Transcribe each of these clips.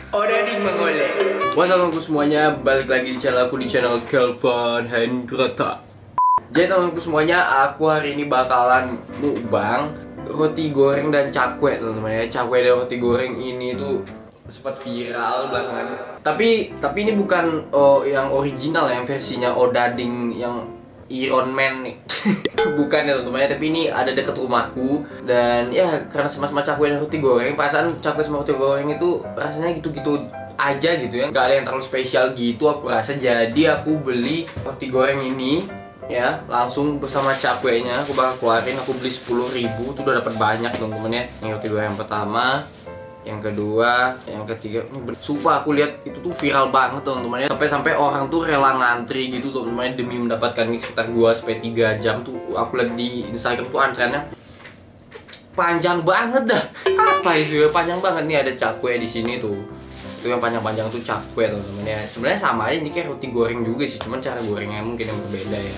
Odading mengoleh. Wassalamualaikum semuanya, balik lagi di channel aku, di channel Kelvin Hendrota. Jadi teman-temanku semuanya, aku hari ini bakalan mukbang roti goreng dan cakwe teman-teman ya. Cakwe dan roti goreng ini tuh sempat viral belakangan. Tapi ini bukan yang original ya, yang versinya Odading yang Iron Man nih. Bukan ya teman-teman ya, tapi ini ada deket rumahku. Dan ya karena sama-sama cakwe dan roti goreng, perasaan cakwe sama roti goreng itu rasanya gitu-gitu aja gitu ya, nggak ada yang terlalu spesial gitu aku rasa. Jadi aku beli roti goreng ini ya, langsung bersama cakwenya aku bakal keluarin. Aku beli 10.000 tuh udah dapat banyak teman-teman ya. Ini roti goreng yang pertama, yang kedua, yang ketiga. Sumpah aku lihat itu tuh viral banget teman-teman ya. Sampai orang tuh rela ngantri gitu teman-teman demi mendapatkan ini sekitar 2-3 jam tuh. Aku lihat di Instagram tuh antreannya panjang banget dah. Apa itu ya, panjang banget nih. Ada cakwe di sini tuh. Itu yang panjang-panjang tuh cakwe teman-teman ya. Sebenarnya sama aja, ini kayak roti goreng juga sih, cuman cara gorengnya mungkin yang berbeda ya.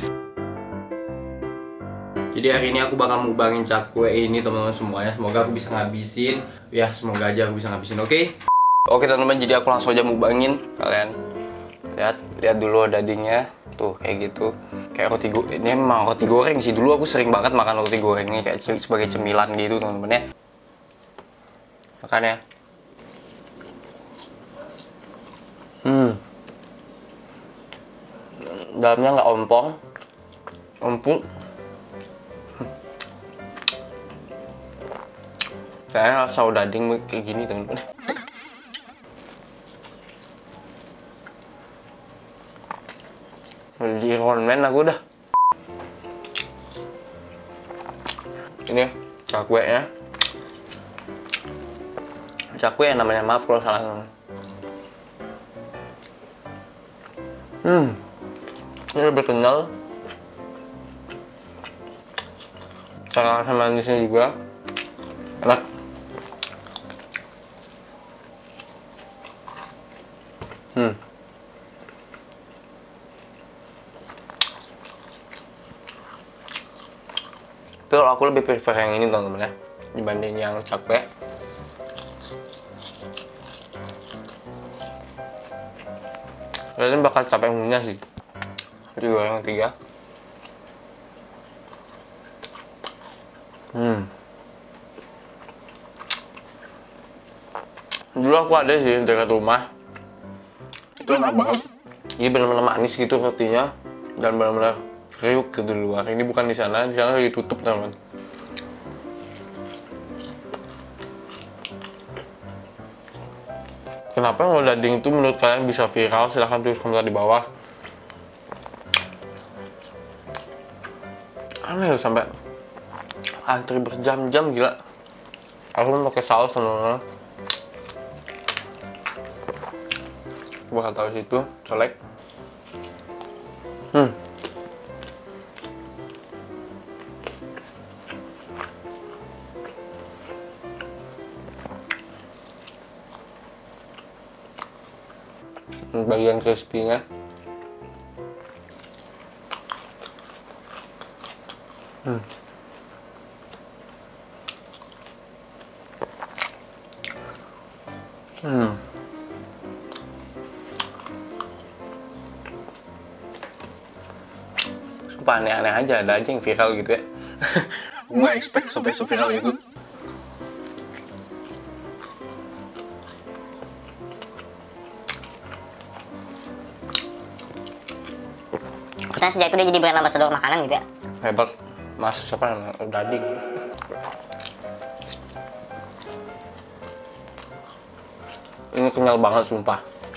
Jadi hari ini aku bakal mukbangin cakwe ini teman-teman semuanya. Semoga aku bisa ngabisin. Ya semoga aja aku bisa ngabisin, oke? Oke teman-teman, jadi aku langsung aja mukbangin. Kalian lihat dulu dagingnya. Tuh kayak gitu. Kayak roti goreng. Ini emang roti goreng sih. Dulu aku sering banget makan roti goreng ini kayak sebagai cemilan gitu teman-teman ya. Makan ya. Dalamnya nggak empuk. Kayaknya rasa Odading kayak gini teman-teman. Di Iron Man aku udah. Ini cakwenya. Cakwe yang namanya, maaf kalau salah. Ini lebih kenyal. Cara rasa manisnya juga enak. Tapi kalau aku lebih prefer yang ini teman-teman ya, dibanding yang cakwe. Kalian bakal capek ngunyah sih. Itu yang ketiga. Dulu aku ada sih dekat rumah. Itu enak banget. Ini benar-benar manis gitu rotinya dan benar-benar kriuk gitu di luar. Ini bukan di sana lagi tutup teman-teman. Kenapa Odading itu menurut kalian bisa viral? Silahkan tulis komentar di bawah. Aneh loh, sampai antri berjam-jam, gila. Aku mau pakai saus teman-teman. Aku bakal taruh situ, colek. Bagian crispy-nya. Sumpah aneh-aneh aja, ada aja yang viral gitu ya. Gue gak expect sampai viral gitu. Kita sejak itu dia jadi brand ambassador makanan gitu ya. Hebat, mas siapa namanya? Odading. Ini kenyal banget sumpah.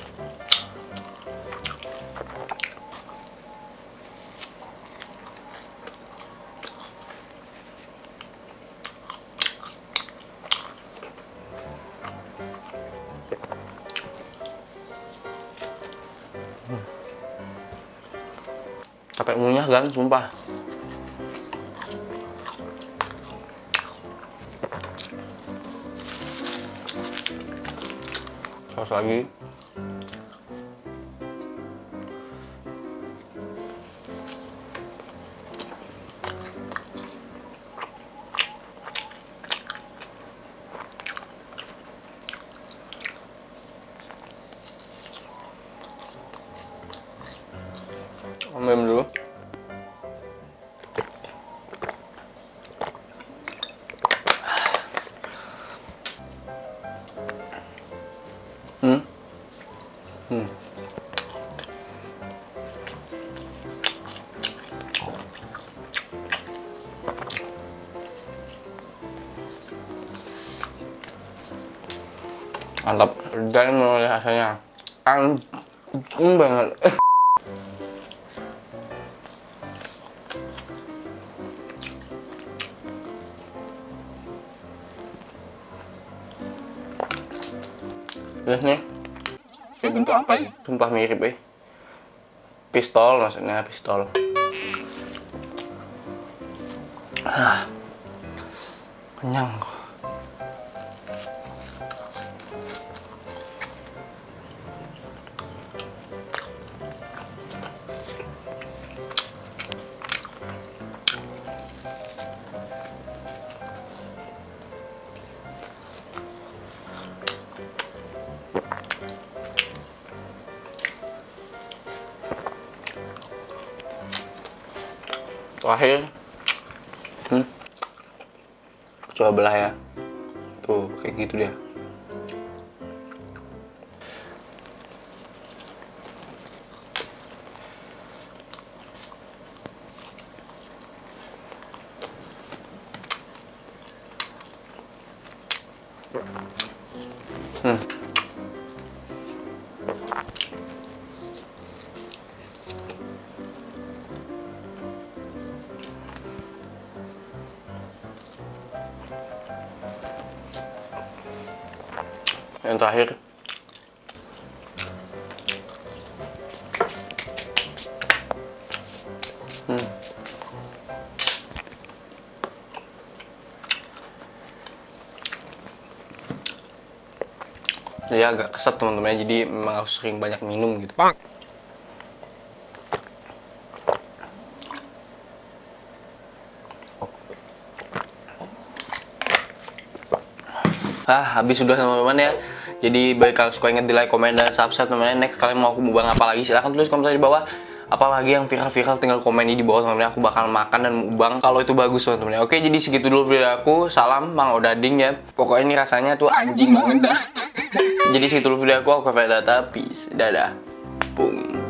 Capek ngunyah kan, sumpah. Saus lagi. Ambil dulu. Mantap. Dan mulai rasanya kan banget. Lihat nih, kayak bentuk apa ya? Sumpah mirip pistol, maksudnya pistol. Kenyang kok. Terakhir, coba belah ya. Tuh, kayak gitu dia. Yang terakhir, jadi agak keset teman-teman, jadi memang harus sering banyak minum gitu. Habis sudah teman-teman ya. Jadi bagi kalian suka, ingat di like, komen, dan subscribe teman-teman. Next kalian mau aku mukbang apa lagi, silahkan tulis komentar di bawah. Apalagi yang viral-viral, tinggal komen di bawah teman-teman. Aku bakal makan dan mukbang kalau itu bagus teman-teman. Oke, jadi segitu dulu video aku. Salam Mang Odading ya. Pokoknya ini rasanya tuh anjing banget dah. Jadi segitu dulu video aku Data. Peace. Dadah. Boom.